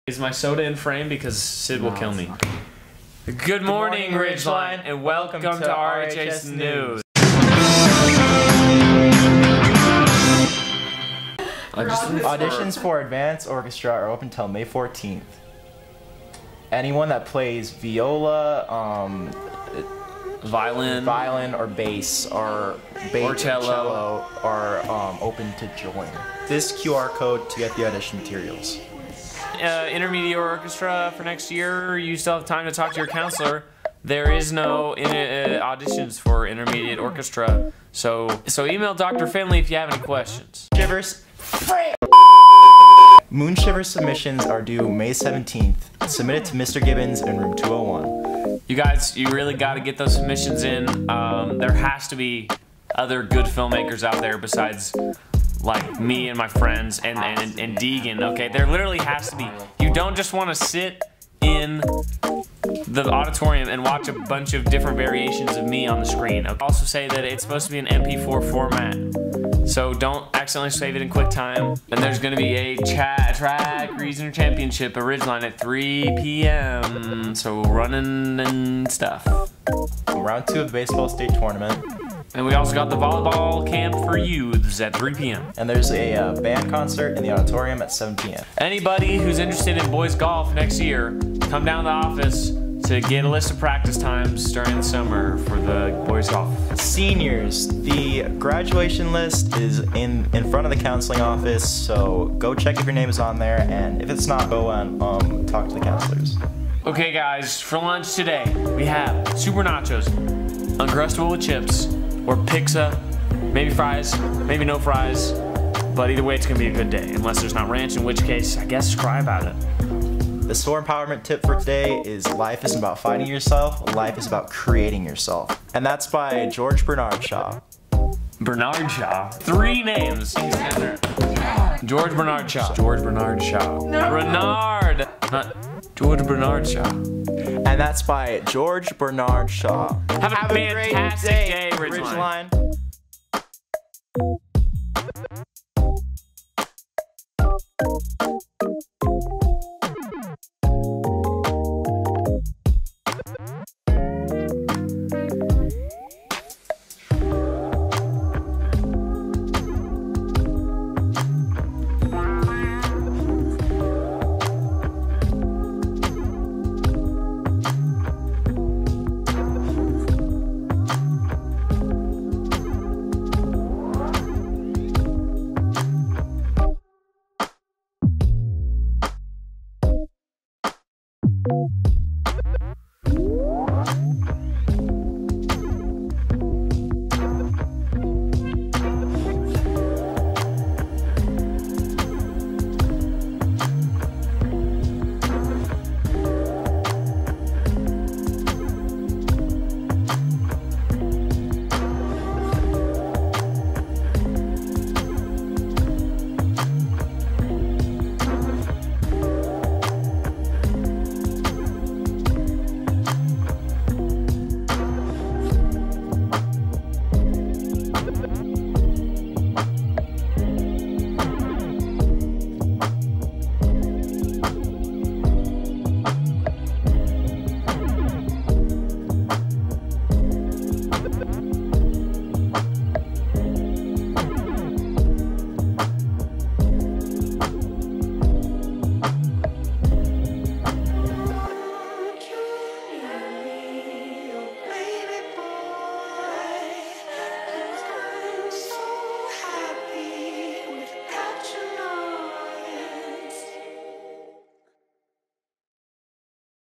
Is my soda in frame because Sid will kill me? Good morning, Ridgeline, and welcome to RHS News. Auditions for advanced orchestra are open until May 14th. Anyone that plays viola, violin or bass or cello are open to join. This QR code to get the audition materials. Intermediate orchestra for next year, you still have time to talk to your counselor. There is no auditions for intermediate orchestra, so email Dr. Finley if you have any questions. Shivers. Moon Shiver submissions are due May 17th. Submit it to Mr. Gibbons in room 201. You guys, you really got to get those submissions in. There has to be other good filmmakers out there besides like me and my friends and Deegan, okay? There literally has to be. You don't just want to sit in the auditorium and watch a bunch of different variations of me on the screen. I'll also say that it's supposed to be an MP4 format, so don't accidentally save it in QuickTime. And there's going to be a track regional championship at Ridgeline at 3 p.m. So running and stuff. Round 2 of the baseball state tournament. And we also got the volleyball camp for youths at 3 p.m. And there's a band concert in the auditorium at 7 p.m. Anybody who's interested in boys golf next year, come down to the office to get a list of practice times during the summer for the boys golf. Seniors, the graduation list is in front of the counseling office, so go check if your name is on there, and if it's not, go and talk to the counselors. Okay guys, for lunch today, we have super nachos, Uncrustable with chips, or pizza, maybe fries, maybe no fries, but either way it's gonna be a good day, unless there's not ranch, in which case, I guess cry about it. The store empowerment tip for today is life isn't about finding yourself, life is about creating yourself. And that's by George Brenard Shaw. Bernard Shaw. 3 names. George Brenard Shaw. George Brenard Shaw. No. Bernard! Not George Brenard Shaw. And that's by George Brenard Shaw. Have a fantastic day, Ridgeline.